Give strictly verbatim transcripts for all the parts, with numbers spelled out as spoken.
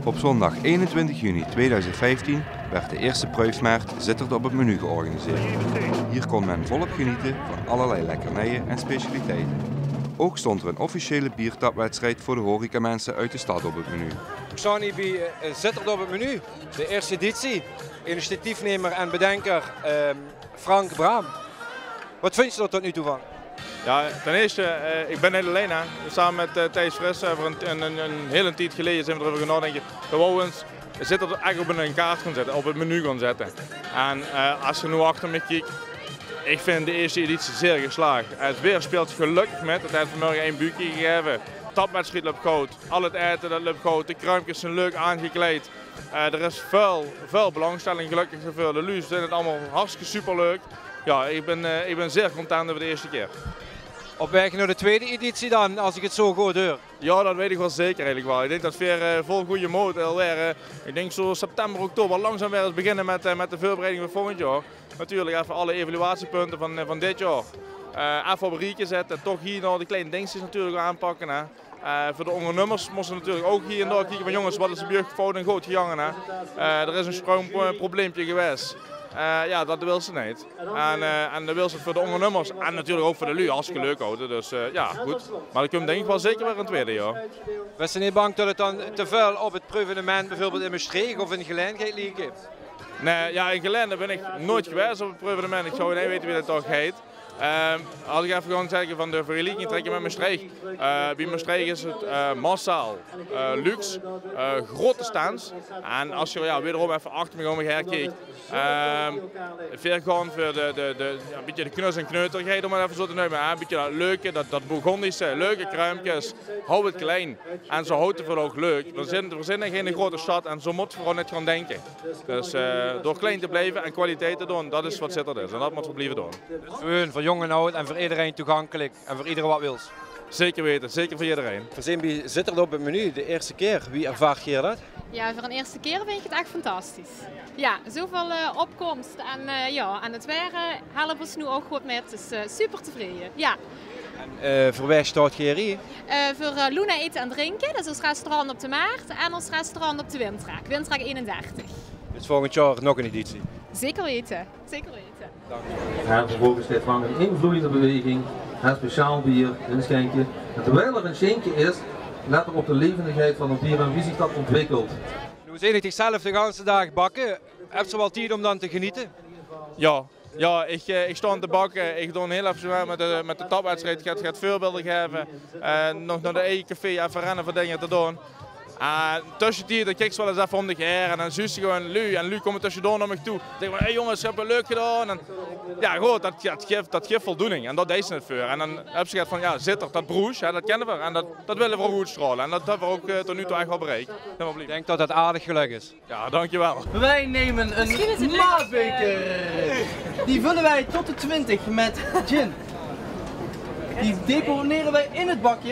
Op zondag eenentwintig juni tweeduizend werd de eerste Pruifmarkt Zittert op het menu georganiseerd. Hier kon men volop genieten van allerlei lekkernijen en specialiteiten. Ook stond er een officiële biertapwedstrijd voor de horecamensen uit de stad op het menu. Ik sta hier bij uh, Zittert op het menu, de eerste editie. Initiatiefnemer en bedenker uh, Frank Braam. Wat vind je er tot nu toe van? Ja, ten eerste, uh, ik ben niet alleen. Hè. Samen met uh, Thijs Fris, uh, een, een, een, een hele tijd geleden zijn we erover gaan nadenken. We wouden ons Zittert eigenlijk op een kaart gaan zetten, op het menu gaan zetten. En uh, als je nu achter me kijkt, ik vind de eerste editie zeer geslaagd. Het weer speelt gelukkig met, het heeft vanmorgen één buurtje gegeven. De tapwedstrijd loopt goed, al het eten dat loopt goed, de kruimpjes zijn leuk aangekleed. Uh, er is veel, veel belangstelling, gelukkig zoveel. De Lu's vinden het allemaal hartstikke superleuk. Ja, ik ben, uh, ik ben zeer content over de eerste keer. Op weg naar de tweede editie dan, als ik het zo goed hoor? Ja, dat weet ik wel zeker eigenlijk wel. Ik denk dat het weer uh, vol goede moed alweer. Uh, ik denk zo september, oktober langzaam weer eens beginnen met, uh, met de voorbereiding van volgend jaar. Natuurlijk even alle evaluatiepunten van, uh, van dit jaar. Uh, even op een rietje zetten, toch hier nog de kleine dingetjes natuurlijk aanpakken. Hè. Uh, voor de ondernummers moesten we natuurlijk ook hier en daar kijken van jongens, wat is de buurt en goed gegangen. Hè. Uh, er is een stroomprobleempje geweest. Uh, ja, dat wil ze niet. En, uh, en dat wil ze voor de ondernummers en natuurlijk ook voor de Lu, hartstikke leuk houden. Dus uh, ja, goed. Maar dat komt denk ik wel zeker weer een tweede jaar. Was je niet bang dat het dan te veel op het proevenement bijvoorbeeld in Maastricht of in Geleen gaat liggen? Nee, ja, in Geleen ben ik nooit geweest op het proevenement. Ik zou niet weten wie dat toch heet. Uh, als ik even gewoon zeggen van de vergelijking trekken met Maastricht. Uh, bij Maastricht is het uh, massaal, uh, luxe, uh, grote stands. En als je ja, wederom even achter me gewoon herkijkt. Uh, veel gewoon voor de, de, de, ja, een beetje de knus en kneuterigheid om het even zo te nemen. Een beetje dat leuke, dat, dat Bourgondische, leuke kruimpjes. Hou het klein. En zo houdt het voor ook leuk. We zijn, we zijn in geen grote stad en zo moet je gewoon niet gaan denken. Dus uh, door klein te blijven en kwaliteit te doen, dat is wat Zittert is. En dat moeten we blijven doen. Gewoon voor jong en oud en voor iedereen toegankelijk en voor iedereen wat wils. Zeker weten, zeker voor iedereen. We zijn bij Zittert op het menu, de eerste keer. Wie ervaart je dat? Ja, voor een eerste keer vind ik het echt fantastisch. Ja, zoveel uh, opkomst en, uh, ja, en het weer uh, helpen we nu ook goed met. Dus uh, super tevreden. Ja. En uh, voor waar staat je hier? Uh, voor uh, Luna Eten en Drinken, dat is ons restaurant op de Maart en ons restaurant op de Windstraat, Windstraat eenendertig. Dus volgend jaar nog een editie? Zeker weten, zeker weten. Dank. En vervolgens dit van een invloeiende beweging, een speciaal bier inschenken. En terwijl er een schenkje is, let er op de levendigheid van het bier en wie zich dat ontwikkelt. Nu zijn het zelf de hele dag bakken. Heb je wel tijd om dan te genieten? Ja, ja ik, ik sta aan de bakken. Ik doe een heel even met de, met de tapwedstrijd. Ik ga het voorbeelden geven. Uh, nog naar de eigen café even rennen voor dingen te doen. Uh, tussentijd dan kijk ze wel eens even om de geer en dan zuist ze gewoon Lu en Lu komt tussendoor naar me toe. Dan denk ik, hé hey jongens, je hebt het leuk gedaan. En, ja, goed, dat, dat, geeft, dat geeft voldoening en dat deed ze het voor. En dan heb ze gezegd van, ja, Zittert, dat broes, ja, dat kennen we en dat, dat willen we ook goed stralen. En dat hebben we ook uh, tot nu toe echt wel bereikt. Ik denk dat dat aardig geluk is. Ja, dankjewel. Wij nemen een maatbeker. Die vullen wij tot de twintig met gin. Die deponeren wij in het bakje.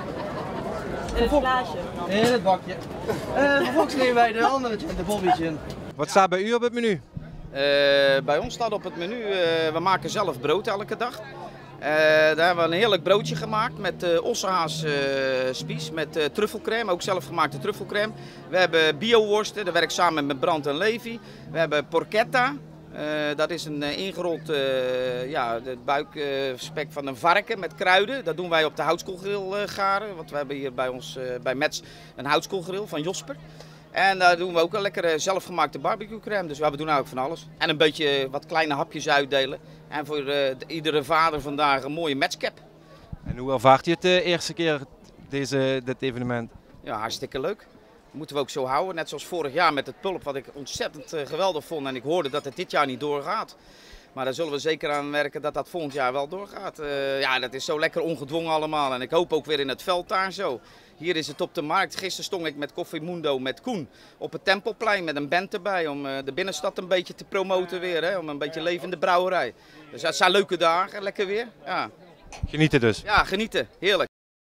In het glaasje. In het bakje. Uh, vervolgens nemen wij de andere gin, de Bobby gin. Wat staat bij u op het menu? Uh, bij ons staat op het menu, uh, we maken zelf brood elke dag. Uh, daar hebben we een heerlijk broodje gemaakt met uh, ossehaas uh, spies, met uh, truffelcrème, ook zelfgemaakte truffelcrème. We hebben bioworsten, daar werk ik samen met Brand en Levi. We hebben porchetta. Uh, dat is een uh, ingerold uh, ja, buikspek uh, van een varken met kruiden. Dat doen wij op de houtskoolgrill uh, garen. Want we hebben hier bij ons uh, bij Metz een houtskoolgrill van Josper. En daar doen we ook een lekkere zelfgemaakte barbecue crème. Dus we doen eigenlijk van alles. En een beetje wat kleine hapjes uitdelen. En voor uh, de, iedere vader vandaag een mooie Metz-cap. En hoe ervaart je het de eerste keer, deze, dit evenement? Ja, hartstikke leuk. Moeten we ook zo houden, net zoals vorig jaar met het pulp, wat ik ontzettend uh, geweldig vond. En ik hoorde dat het dit jaar niet doorgaat. Maar daar zullen we zeker aan werken dat dat volgend jaar wel doorgaat. Uh, ja, dat is zo lekker ongedwongen allemaal. En ik hoop ook weer in het veld daar zo. Hier is het op de markt. Gisteren stond ik met Koffie Mundo met Koen op het Tempelplein met een band erbij. Om uh, de binnenstad een beetje te promoten weer. Hè? Om een beetje levende brouwerij. Dus dat zijn leuke dagen, lekker weer. Ja. Genieten dus. Ja, genieten. Heerlijk.